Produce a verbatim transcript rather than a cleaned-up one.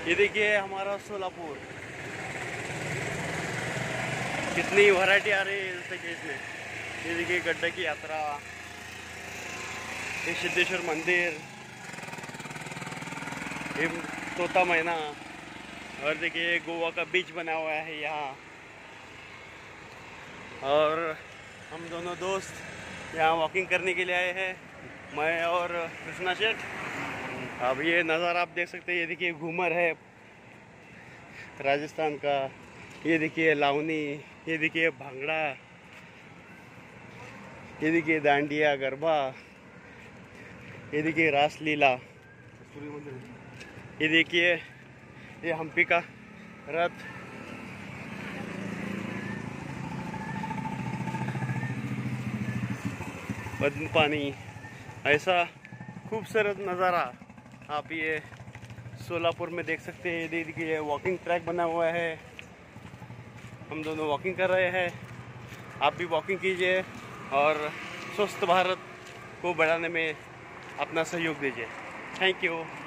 ये देखिए हमारा सोलापुर, कितनी वैरायटी आ रही है इस पैकेज में। ये देखिए गड्ढा की यात्रा, ये सिद्धेश्वर मंदिर, ये तोता मैना, और देखिए गोवा का बीच बना हुआ है यहाँ। और हम दोनों दोस्त यहाँ वॉकिंग करने के लिए आए हैं, मैं और कृष्णा शेठ। अब ये नज़ारा आप देख सकते हैं। ये देखिए घूमर है राजस्थान का, ये देखिए लावनी, ये देखिए भांगड़ा, ये देखिए डांडिया गरबा, ये देखिए रासलीला, ये देखिए ये हम्पी का रथ, पद्म पानी। ऐसा खूबसूरत नज़ारा आप ये सोलापुर में देख सकते हैं। ये देखिए वॉकिंग ट्रैक बना हुआ है, हम दोनों वॉकिंग कर रहे हैं। आप भी वॉकिंग कीजिए और स्वस्थ भारत को बढ़ाने में अपना सहयोग दीजिए। Thank you.